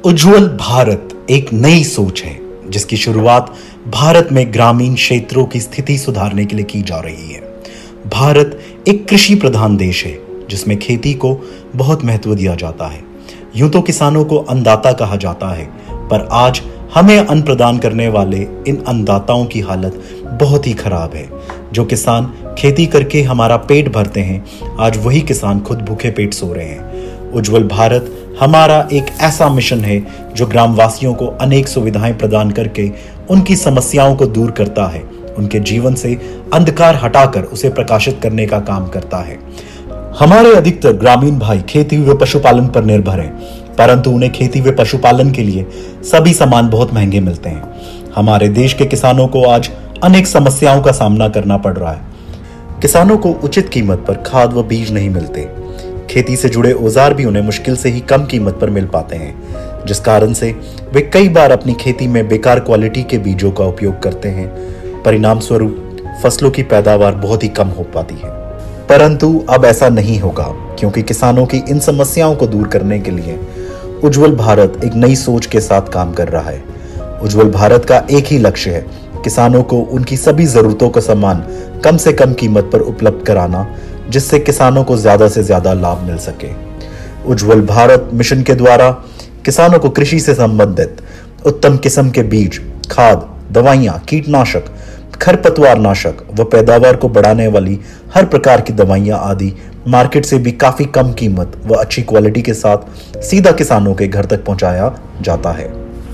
उज्जवल भारत एक नई सोच है जिसकी शुरुआत भारत में ग्रामीण क्षेत्रों की स्थिति सुधारने के लिए की जा रही है। भारत एक कृषि प्रधान देश है जिसमें खेती को बहुत महत्व दिया जाता है। यूं तो किसानों को अन्नदाता कहा जाता है, पर आज हमें अन्न प्रदान करने वाले इन अन्नदाताओं की हालत बहुत ही खराब है। जो किसान खेती करके हमारा पेट भरते हैं, आज वही किसान खुद भूखे पेट सो रहे हैं। उज्जवल भारत हमारा एक ऐसा मिशन है जो ग्रामवासियों को अनेक सुविधाएं प्रदान करके उनकी समस्याओं को दूर करता है, उनके जीवन से अंधकार हटाकर उसे प्रकाशित करने का काम करता है। हमारे अधिकतर ग्रामीण भाई खेती व पशुपालन पर निर्भर हैं, परंतु उन्हें खेती व पशुपालन के लिए सभी सामान बहुत महंगे मिलते हैं। हमारे देश के किसानों को आज अनेक समस्याओं का सामना करना पड़ रहा है। किसानों को उचित कीमत पर खाद व बीज नहीं मिलते। खेती से जुड़े औजार भी उन्हें मुश्किल से ही कम कीमत पर मिल पाते हैं, जिस कारण से वे कई बार अपनी खेती में बेकार क्वालिटी के बीजों का उपयोग करते हैं। परिणाम स्वरूप फसलों की पैदावार बहुत ही कम हो पाती है। परंतु अब ऐसा नहीं होगा, क्योंकि किसानों की इन समस्याओं को दूर करने के लिए उज्जवल भारत एक नई सोच के साथ काम कर रहा है। उज्जवल भारत का एक ही लक्ष्य है, किसानों को उनकी सभी जरूरतों का सामान कम से कम कीमत पर उपलब्ध कराना, जिससे किसानों को ज्यादा से ज्यादा लाभ मिल सके। उज्जवल भारत मिशन के द्वारा किसानों को कृषि से संबंधित उत्तम किस्म के बीज, खाद, दवाइयां, कीटनाशक, खरपतवार नाशक व पैदावार को बढ़ाने वाली हर प्रकार की दवाइयां आदि मार्केट से भी काफी कम कीमत व अच्छी क्वालिटी के साथ सीधा किसानों के घर तक पहुंचाया जाता है।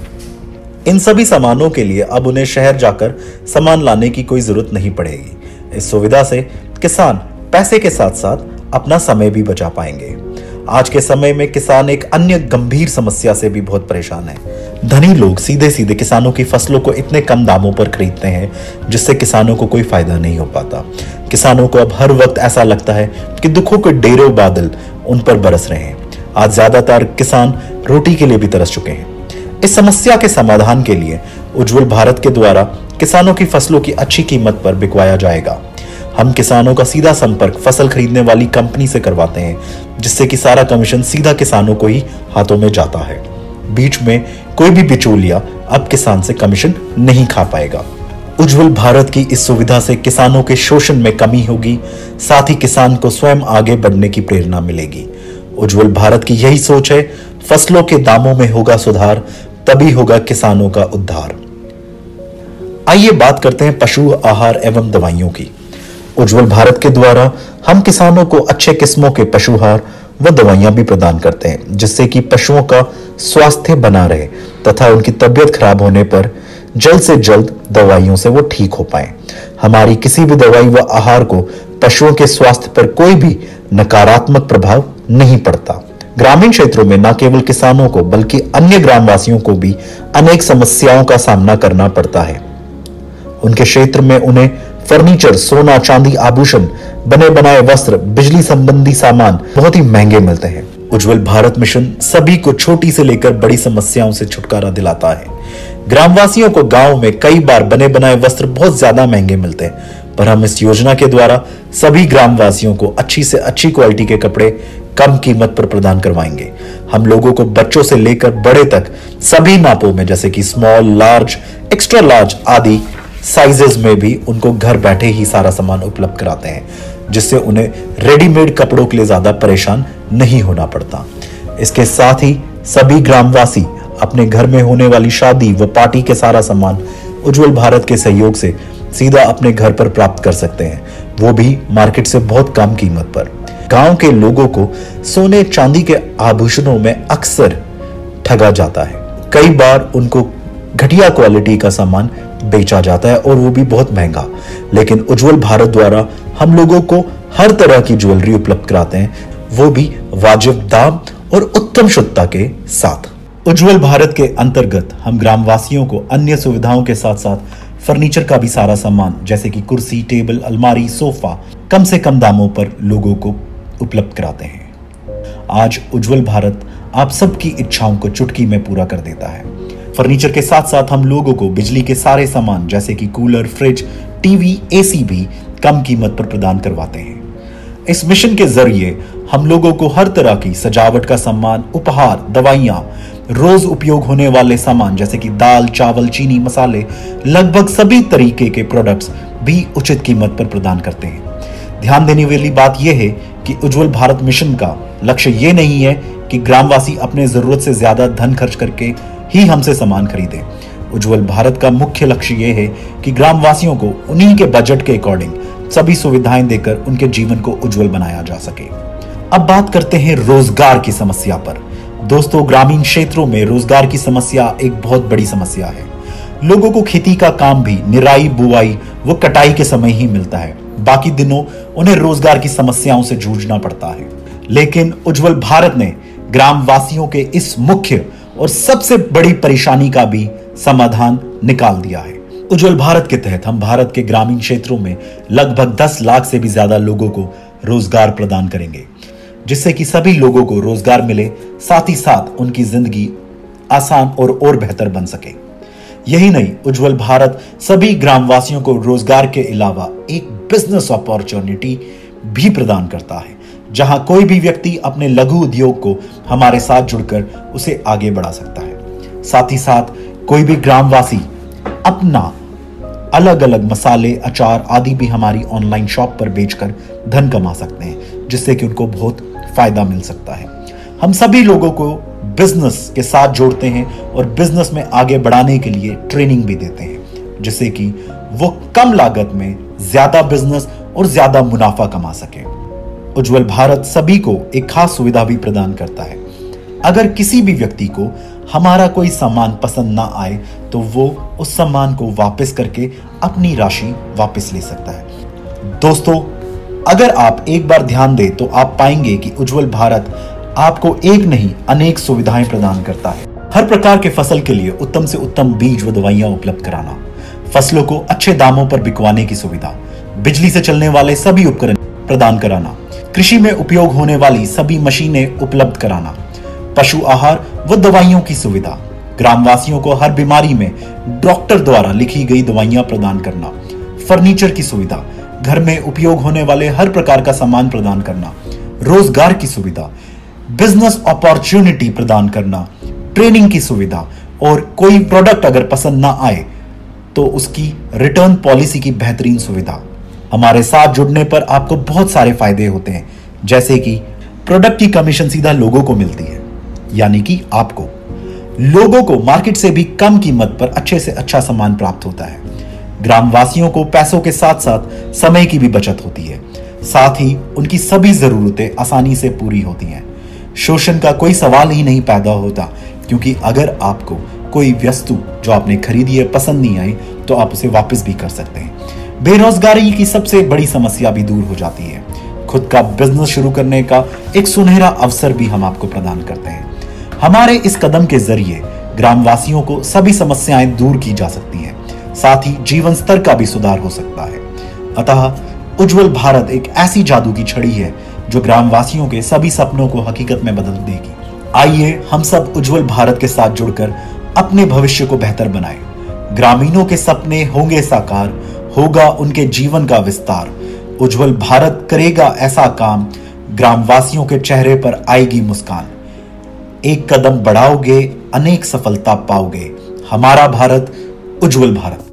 इन सभी सामानों के लिए अब उन्हें शहर जाकर सामान लाने की कोई जरूरत नहीं पड़ेगी। इस सुविधा से किसान पैसे के साथ साथ अपना समय भी बचा पाएंगे। आज के समय में किसान एक अन्य गंभीर समस्या से भी बहुत परेशान है। धनी लोग सीधे सीधे किसानों की फसलों को इतने कम दामों पर खरीदते हैं, जिससे किसानों को कोई फायदा नहीं हो पाता। किसानों को अब हर वक्त ऐसा लगता है कि दुखों के ढेरों बादल उन पर बरस रहे हैं। आज ज्यादातर किसान रोटी के लिए भी तरस चुके हैं। इस समस्या के समाधान के लिए उज्जवल भारत के द्वारा किसानों की फसलों की अच्छी कीमत पर बिकवाया जाएगा। हम किसानों का सीधा संपर्क फसल खरीदने वाली कंपनी से करवाते हैं, जिससे कि सारा कमीशन सीधा किसानों को ही हाथों में जाता है। बीच में कोई भी बिचौलिया अब किसान से कमीशन नहीं खा पाएगा। उज्जवल भारत की इस सुविधा से किसानों के शोषण में कमी होगी, साथ ही किसान को स्वयं आगे बढ़ने की प्रेरणा मिलेगी। उज्जवल भारत की यही सोच है, फसलों के दामों में होगा सुधार, तभी होगा किसानों का उद्धार। आइए बात करते हैं पशु आहार एवं दवाइयों की। उज्जवल भारत के द्वारा हम किसानों को अच्छे किस्मों के पशुहार व दवाइयां भी प्रदान करते हैं, जिससे कि पशुओं का स्वास्थ्य बना रहे तथा उनकी तबीयत खराब होने पर जल्द से जल्द दवाइयों से वो ठीक हो पाए। हमारी किसी भी दवाई व आहार को पशुओं के स्वास्थ्य पर कोई भी नकारात्मक प्रभाव नहीं पड़ता। ग्रामीण क्षेत्रों में न केवल किसानों को बल्कि अन्य ग्रामवासियों को भी अनेक समस्याओं का सामना करना पड़ता है। उनके क्षेत्र में उन्हें फर्नीचर, सोना, चांदी, आभूषण, बने बनाए वस्त्र, बिजली संबंधी सामान बहुत ही महंगे मिलते हैं। उज्जवल भारत मिशन सभी को छोटी से लेकर बड़ी समस्याओं से छुटकारा दिलाता है। ग्रामवासियों को गांव में कई बार बने बनाए वस्त्र बहुत ज्यादा महंगे मिलते हैं, पर हम इस योजना के द्वारा सभी ग्रामवासियों को अच्छी से अच्छी क्वालिटी के कपड़े कम कीमत पर प्रदान करवाएंगे। हम लोगों को बच्चों से लेकर बड़े तक सभी नापों में, जैसे कि स्मॉल, लार्ज, एक्स्ट्रा लार्ज आदि साइजेस में भी उनको घर बैठे ही सारा सामान उपलब्ध कराते हैं, जिससे उन्हें रेडीमेड कपड़ों के लिए ज्यादा परेशान नहीं होना पड़ता। इसके साथ ही सभी ग्रामवासी अपने घर में होने वाली शादी व पार्टी के सारा सामान उज्जवल भारत के सहयोग से सीधा अपने घर पर प्राप्त कर सकते हैं, वो भी मार्केट से बहुत कम कीमत पर। गांव के लोगों को सोने चांदी के आभूषणों में अक्सर ठगा जाता है। कई बार उनको घटिया क्वालिटी का सामान बेचा जाता है और वो भी बहुत महंगा। लेकिन उज्जवल भारत द्वारा हम लोगों को हर तरह की ज्वेलरी उपलब्ध कराते हैं, वो भी वाजिब दाम और उत्तम शुद्धता के साथ। उज्जवल भारत के अंतर्गत हम ग्रामवासियों को अन्य सुविधाओं के साथ साथ फर्नीचर का भी सारा सामान, जैसे कि कुर्सी, टेबल, अलमारी, सोफा कम से कम दामों पर लोगों को उपलब्ध कराते हैं। आज उज्जवल भारत आप सबकी इच्छाओं को चुटकी में पूरा कर देता है। फर्नीचर के साथ साथ हम लोगों को बिजली के सारे सामान, जैसे कि कूलर, फ्रिज, टीवी, एसी भी कम कीमत पर प्रदान करवाते हैं। इस मिशन के जरिए हम लोगों को हर तरह की सजावट का सामान, उपहार, दवाइयां रोज उपयोग होने वाले सामान जैसे कि दाल, चावल, चीनी, मसाले, लगभग सभी तरीके के प्रोडक्ट्स भी उचित कीमत पर प्रदान करते हैं। ध्यान देने वाली बात यह है कि उज्जवल भारत मिशन का लक्ष्य यह नहीं है कि ग्रामवासी अपने जरूरत से ज्यादा धन खर्च करके ही हमसे सामान खरीदें। उज्जवल भारत का मुख्य लक्ष्य यह है कि ग्रामवासियों को उन्हीं के बजट के अकॉर्डिंग सभी सुविधाएं देकर उनके जीवन को उज्जवल बनाया जा सके। अब बात करते हैं रोजगार की समस्या पर। दोस्तों, ग्रामीण क्षेत्रों में रोजगार की समस्या एक बहुत बड़ी समस्या है। लोगों को खेती का काम भी निराई, बुआई व कटाई के समय ही मिलता है। बाकी दिनों उन्हें रोजगार की समस्याओं से जूझना पड़ता है। लेकिन उज्जवल भारत ने ग्रामवासियों के इस मुख्य और सबसे बड़ी परेशानी का भी समाधान निकाल दिया है। उज्जवल भारत के तहत हम भारत के ग्रामीण क्षेत्रों में लगभग 10 लाख से भी ज्यादा लोगों को रोजगार प्रदान करेंगे, जिससे कि सभी लोगों को रोजगार मिले, साथ ही साथ उनकी जिंदगी आसान और बेहतर बन सके। यही नहीं, उज्जवल भारत सभी ग्रामवासियों को रोजगार के अलावा एक बिजनेस अपॉर्चुनिटी भी प्रदान करता है, जहां कोई भी व्यक्ति अपने लघु उद्योग को हमारे साथ जुड़कर उसे आगे बढ़ा सकता है। साथ ही साथ कोई भी ग्रामवासी अपना अलग अलग मसाले, अचार आदि भी हमारी ऑनलाइन शॉप पर बेचकर धन कमा सकते हैं, जिससे कि उनको बहुत फायदा मिल सकता है। हम सभी लोगों को बिजनेस के साथ जोड़ते हैं और बिजनेस में आगे बढ़ाने के लिए ट्रेनिंग भी देते हैं, जिससे कि वो कम लागत में ज्यादा बिजनेस और ज्यादा मुनाफा कमा सके। उज्जवल भारत सभी को एक खास सुविधा भी प्रदान करता है। अगर किसी भी व्यक्ति को हमारा कोई सामान पसंद ना आए तो वो उस सामान को वापस करके अपनी राशि वापस ले सकता है। दोस्तों, अगर आप एक बार ध्यान दें तो आप पाएंगे कि उज्जवल भारत आपको एक नहीं अनेक सुविधाएं प्रदान करता है। हर प्रकार के फसल के लिए उत्तम से उत्तम बीज व दवाइयां उपलब्ध कराना, फसलों को अच्छे दामों पर बिकवाने की सुविधा, बिजली से चलने वाले सभी उपकरण प्रदान कराना, कृषि में उपयोग होने वाली सभी मशीनें उपलब्ध कराना, पशु आहार व दवाइयों की सुविधा, ग्रामवासियों को हर बीमारी में डॉक्टर द्वारा लिखी गई दवाइयां प्रदान करना, फर्नीचर की सुविधा, घर में उपयोग होने वाले हर प्रकार का सामान प्रदान करना, रोजगार की सुविधा, बिजनेस अपॉर्चुनिटी प्रदान करना, ट्रेनिंग की सुविधा, और कोई प्रोडक्ट अगर पसंद ना आए तो उसकी रिटर्न पॉलिसी की बेहतरीन सुविधा। हमारे साथ जुड़ने पर आपको बहुत सारे फायदे होते हैं, जैसे कि प्रोडक्ट की कमीशन सीधा लोगों को मिलती है, यानी कि आपको। लोगों को मार्केट से भी कम कीमत पर अच्छे से अच्छा सामान प्राप्त होता है। ग्रामवासियों को पैसों के साथ साथ समय की भी बचत होती है, साथ ही उनकी सभी जरूरतें आसानी से पूरी होती हैं। शोषण का कोई सवाल ही नहीं पैदा होता, क्योंकि अगर आपको कोई वस्तु जो आपने खरीदी है पसंद नहीं आई तो आप उसे वापस भी कर सकते हैं। बेरोजगारी की सबसे बड़ी समस्या भी दूर हो जाती है। खुद का बिजनेस शुरू करने का एक सुनहरा अवसर भी हम आपको प्रदान करते हैं। हमारे इस कदम के जरिए ग्रामवासियों को सभी समस्याएं दूर की जा सकती हैं, साथ ही जीवन स्तर का भी सुधार हो सकता है। अतः उज्जवल भारत एक ऐसी जादू की छड़ी है जो ग्रामवासियों के सभी सपनों को हकीकत में बदल देगी। आइए हम सब उज्जवल भारत के साथ जुड़कर अपने भविष्य को बेहतर बनाएं। ग्रामीणों के सपने होंगे साकार, होगा उनके जीवन का विस्तार। उज्जवल भारत करेगा ऐसा काम, ग्रामवासियों के चेहरे पर आएगी मुस्कान। एक कदम बढ़ाओगे, अनेक सफलता पाओगे। हमारा भारत, उज्जवल भारत।